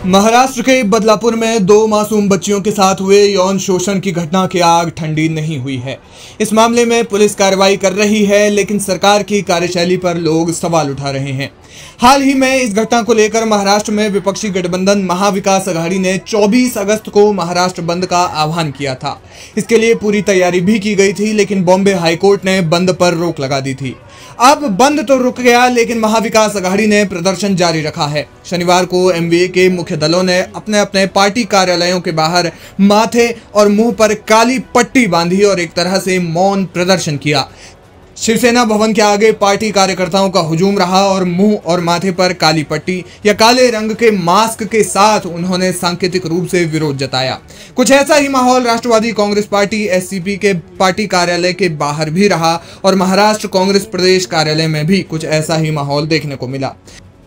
महाराष्ट्र के बदलापुर में 2 मासूम बच्चियों के साथ हुए यौन शोषण की घटना की आग ठंडी नहीं हुई है। इस मामले में पुलिस कार्रवाई कर रही है, लेकिन सरकार की कार्यशैली पर लोग सवाल उठा रहे हैं। हाल ही में इस घटना को लेकर महाराष्ट्र में विपक्षी गठबंधन महाविकास अघाड़ी ने 24 अगस्त को महाराष्ट्र बंद का आह्वान किया था। इसके लिए पूरी तैयारी भी की गई थी, लेकिन बॉम्बे हाईकोर्ट ने बंद पर रोक लगा दी थी। अब बंद तो रुक गया, लेकिन महाविकास अघाड़ी ने प्रदर्शन जारी रखा है। शनिवार को एमवीए के मुख्य दलों ने अपने अपने पार्टी कार्यालयों के बाहर माथे और मुंह पर काली पट्टी बांधी और एक तरह से मौन प्रदर्शन किया। शिवसेना भवन के आगे पार्टी कार्यकर्ताओं का हुजूम रहा और मुंह और माथे पर काली पट्टी या काले रंग के मास्क के साथ उन्होंने सांकेतिक रूप से विरोध जताया। कुछ ऐसा ही माहौल राष्ट्रवादी कांग्रेस पार्टी एससीपी के पार्टी कार्यालय के बाहर भी रहा और महाराष्ट्र कांग्रेस प्रदेश कार्यालय में भी कुछ ऐसा ही माहौल देखने को मिला।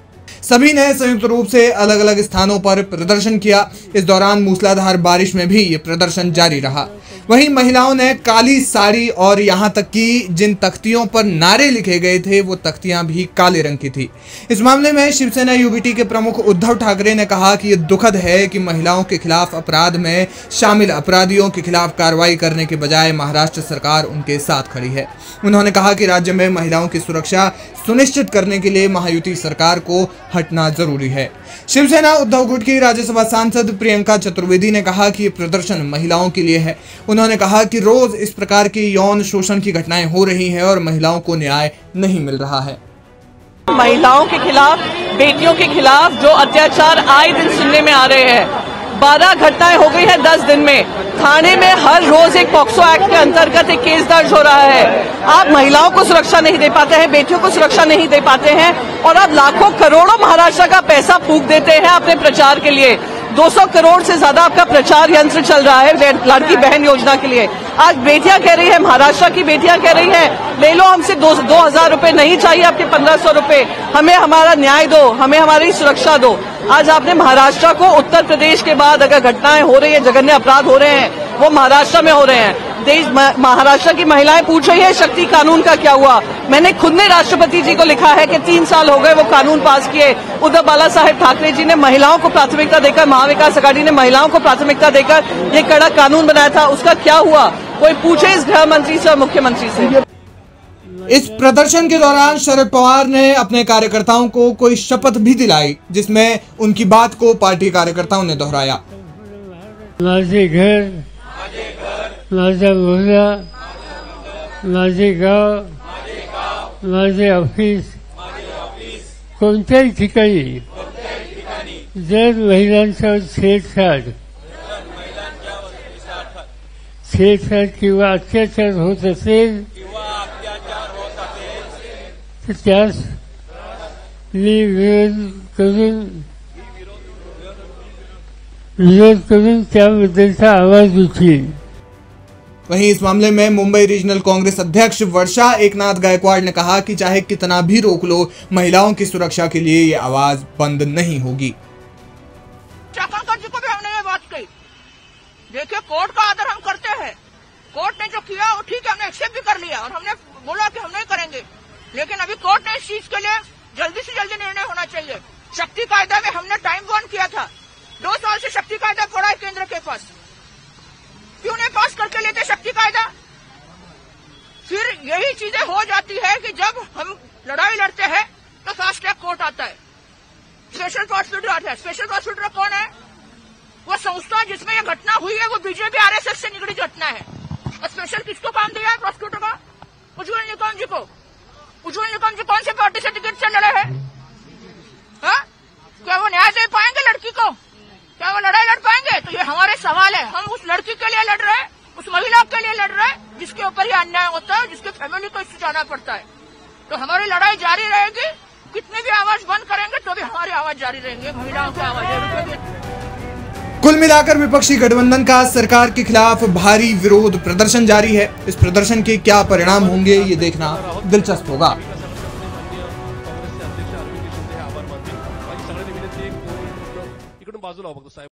सभी ने संयुक्त रूप से अलग अलग स्थानों पर प्रदर्शन किया। इस दौरान मूसलाधार बारिश में भी ये प्रदर्शन जारी रहा। वहीं महिलाओं ने काली साड़ी और यहां तक कि जिन तख्तियों पर नारे लिखे गए थे वो तख्तियां भी काले रंग की थी। इस मामले में शिवसेना यूबीटी के प्रमुख उद्धव ठाकरे ने कहा कि ये दुखद है कि महिलाओं के खिलाफ अपराध में शामिल अपराधियों के खिलाफ कार्रवाई करने के बजाय महाराष्ट्र सरकार उनके साथ खड़ी है। उन्होंने कहा कि राज्य में महिलाओं की सुरक्षा सुनिश्चित करने के लिए महायुति सरकार को हटना जरूरी है। शिवसेना उद्धव गुट की राज्यसभा सांसद प्रियंका चतुर्वेदी ने कहा कि ये प्रदर्शन महिलाओं के लिए है। उन्होंने कहा कि रोज इस प्रकार की यौन शोषण की घटनाएं हो रही हैं और महिलाओं को न्याय नहीं मिल रहा है। महिलाओं के खिलाफ, बेटियों के खिलाफ जो अत्याचार आए दिन सुनने में आ रहे हैं, 12 घटनाएं हो गई है 10 दिन में। थाने में हर रोज एक पॉक्सो एक्ट के अंतर्गत एक केस दर्ज हो रहा है। आप महिलाओं को सुरक्षा नहीं दे पाते हैं, बेटियों को सुरक्षा नहीं दे पाते हैं और आप लाखों करोड़ों महाराष्ट्र का पैसा फूंक देते हैं अपने प्रचार के लिए। 200 करोड़ से ज्यादा आपका प्रचार यंत्र चल रहा है लड़की बहन योजना के लिए। आज बेटियां कह रही है, महाराष्ट्र की बेटियां कह रही है, ले लो हमसे 2,000 रुपए नहीं चाहिए, आपके 1,500 रुपए, हमें हमारा न्याय दो, हमें हमारी सुरक्षा दो। आज आपने महाराष्ट्र को, उत्तर प्रदेश के बाद अगर घटनाएं हो रही है, जघन्य अपराध हो रहे हैं, वो महाराष्ट्र में हो रहे हैं। महाराष्ट्र की महिलाएं पूछ रही है शक्ति कानून का क्या हुआ। मैंने खुद ने राष्ट्रपति जी को लिखा है कि 3 साल हो गए वो कानून पास किए। उद्धव बाला साहेब ठाकरे जी ने महिलाओं को प्राथमिकता देकर, महाविकास अघाड़ी ने महिलाओं को प्राथमिकता देकर ये कड़ा कानून बनाया था, उसका क्या हुआ? कोई पूछे इस गृह मंत्री से और मुख्यमंत्री से। इस प्रदर्शन के दौरान शरद पवार ने अपने कार्यकर्ताओं को कोई शपथ भी दिलाई, जिसमें उनकी बात को पार्टी कार्यकर्ताओं ने दोहराया। माझे घर, माझा मोहल्ला, माझे गाव, माझे ऑफिस, कोणत्याही ठिकाणी जर महिलांच्यावर छेडछाड किंवा अत्याचार होत असेल तर त्यास विरोध करून त्याबद्दलचा आवाज उठेल। वहीं इस मामले में मुंबई रीजनल कांग्रेस अध्यक्ष वर्षा एकनाथ गायकवाड़ ने कहा कि चाहे कितना भी रोक लो, महिलाओं की सुरक्षा के लिए ये आवाज बंद नहीं होगी। जी को भी हमने ये बात कही, देखिए कोर्ट का आदर हम करते हैं, कोर्ट ने जो किया वो ठीक है, हमने एक्सेप्ट भी कर लिया और हमने बोला कि हम नहीं करेंगे, लेकिन अभी कोर्ट ने इस चीज के लिए जल्दी से जल्दी निर्णय होना चाहिए। शक्ति कायदा में हमने टाइम बॉन्ड किया था, 2 साल से शक्ति कायदा पड़ा है केंद्र के पास, क्यों नहीं पास करके लेते शक्ति कायदा? फिर यही चीजें हो जाती है कि जब हम लड़ाई लड़ते हैं तो फास्ट ट्रैक कोर्ट आता है, स्पेशल प्रोसिक्यूटर आता है। स्पेशल प्रोसिक्यूटर कौन है? वो संस्था जिसमें ये घटना हुई है, वो बीजेपी आरएसएस से निकली घटना है। और स्पेशल किसको काम दिया है प्रोसिक्यूटर का? उज्ज्वल निकम जी को। उज्ज्वल निकम जी कौन से पार्टी से टिकट से लड़े हैं? क्या वो न्याय दे पाएंगे लड़की को? क्या वो लड़ाई लड़ पाएंगे? तो ये हमारे सवाल है। हम उस लड़की के लिए लड़ रहे हैं, उस महिला के लिए लड़ रहे हैं जिसके ऊपर ये अन्याय होता है, जिसके फैमिली को इससे जाना पड़ता है। तो हमारी लड़ाई जारी रहेगी, कितनी भी आवाज बंद करेंगे तो भी हमारी आवाज जारी रहेंगी, महिलाओं की आवाज। कुल मिलाकर विपक्षी गठबंधन का सरकार के खिलाफ भारी विरोध प्रदर्शन जारी है। इस प्रदर्शन के क्या परिणाम होंगे ये देखना दिलचस्प होगा। बाजूला